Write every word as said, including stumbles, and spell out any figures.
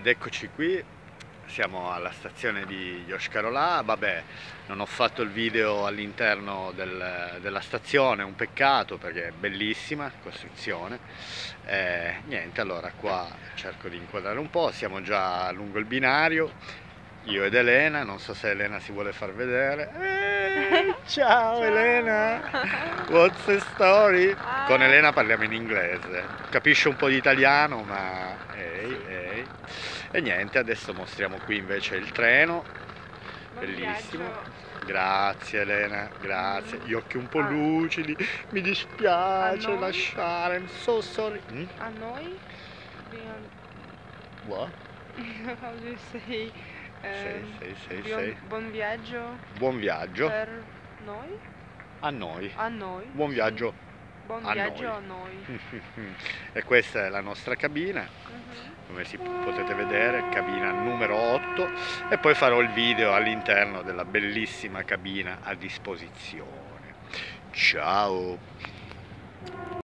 Ed eccoci qui, siamo alla stazione di Yoshkar-Olá. Vabbè, non ho fatto il video all'interno del, della stazione, un peccato perché è bellissima costruzione. Eh, niente, allora qua cerco di inquadrare un po', siamo già lungo il binario, io ed Elena, non so se Elena si vuole far vedere. Eh, ciao, ciao Elena, what's the story? Ah. Con Elena parliamo in inglese, capisce un po' di italiano ma ehi, ehi. E niente, adesso mostriamo qui invece il treno, buon bellissimo viaggio. Grazie Elena, grazie, gli occhi un po' ah. lucidi, mi dispiace lasciare, I'm so sorry. Mm? A noi? What? How do you say? Sei, sei, sei, buon, sei. buon viaggio. Buon viaggio. Per noi? A noi. A noi. Buon viaggio. Sì. Buon a viaggio noi. a noi. E questa è la nostra cabina. Uh-huh. Come si potete vedere, cabina numero otto. E poi farò il video all'interno della bellissima cabina a disposizione. Ciao.